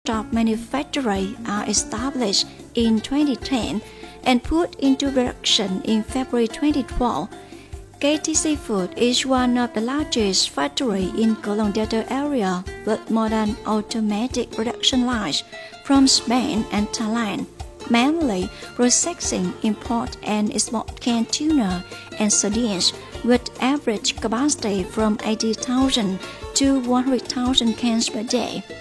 stop manufacturing are established in 2010 and put into production in February 2012. KT Seafood is one of the largest factories in Kolong Delta area with modern automatic production lines from Spain and Thailand, mainly processing import and export canned tuna and sardines with average capacity from 80,000 to 100,000 cans per day.